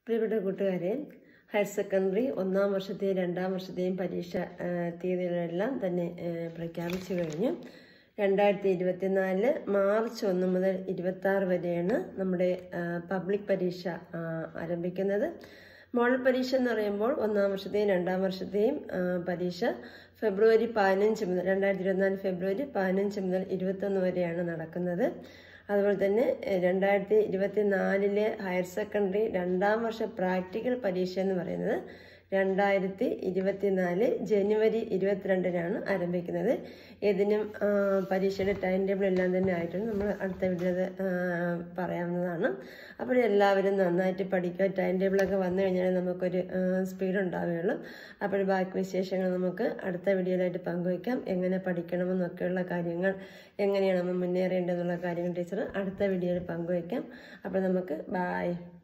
പ്രിയപ്പെട്ട കൂട്ടുകാരെ, higher secondary ഒന്നാം വർഷത്തെയും രണ്ടാം വർഷത്തെയും പരീക്ഷ തീയതികളെല്ലാം തന്നെ പ്രഖ്യാപിച്ചു കഴിഞ്ഞു. 2024 മാർച്ച് 1 മുതൽ 26 വരെയാണ് നമ്മുടെ പബ്ലിക് പരീക്ഷ ആരംഭിക്കുന്നത്. മോഡൽ പരീക്ഷ എന്ന് പറയുമ്പോൾ ഒന്നാം വർഷത്തെയും രണ്ടാം വർഷത്തെയും പരീക്ഷ ഫെബ്രുവരി 15 മുതൽ 2024 ഫെബ്രുവരി 15 മുതൽ 21 വരെയാണ് നടക്കുന്നത്. അതുപോലെ തന്നെ 2024 ഹയർ സെക്കൻഡറി രണ്ടാം വർഷ പ്രാക്ടിക്കൽ പരീക്ഷ എന്ന് പറയുന്നത് 2024 ജനുവരി 22-നാണ് ആരംഭിക്കുന്നത്. ഇതിനും പരീക്ഷയുടെ ടൈം ടേബിൾ എല്ലാം തന്നെ ആയിട്ടുണ്ട്. നമ്മൾ അടുത്ത വീഡിയോയിൽ പറയാവുന്നതാണ്. അപ്പോൾ എല്ലാവരും നന്നായിട്ട് പഠിക്കുക. ടൈം ടേബിളൊക്കെ വന്നു കഴിഞ്ഞാൽ നമുക്കൊരു സ്പീഡ് ഉണ്ടാവുകയുള്ളൂ. അപ്പോൾ ബാക്കി വിശേഷങ്ങൾ നമുക്ക് അടുത്ത വീഡിയോയിലായിട്ട് പങ്കുവയ്ക്കാം. എങ്ങനെ പഠിക്കണമെന്നൊക്കെയുള്ള കാര്യങ്ങൾ, എങ്ങനെയാണ് നമ്മൾ മുന്നേറേണ്ടതെന്നുള്ള കാര്യങ്ങൾ ടീച്ചർ അടുത്ത വീഡിയോയിൽ പങ്കുവയ്ക്കാം. അപ്പോൾ നമുക്ക് ബായ്.